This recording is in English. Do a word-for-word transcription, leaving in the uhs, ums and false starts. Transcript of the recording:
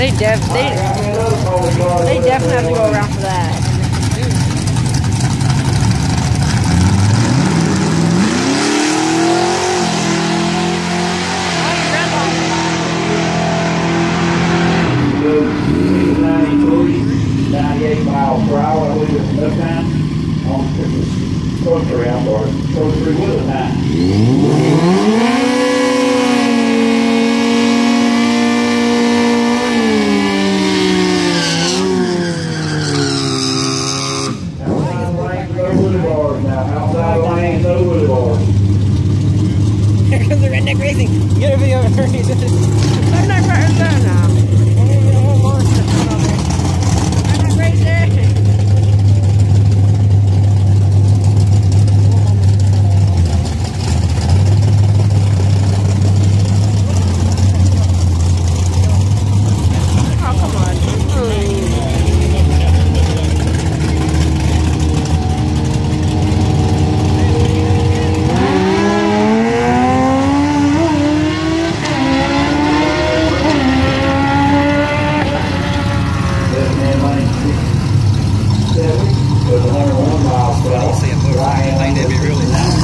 They def they they definitely have to go around for that. ninety-eight miles per hour, I believe it's enough time on Christmas grocery outdoors. Grocery with a time. Outside lanes, no wood bars. Here comes the redneck racing. Get a video of her racing. Redneck racing now. Redneck racing. Oh, come on. There's one hundred one miles per hour. I don't see a motor. I think that'd be really nice.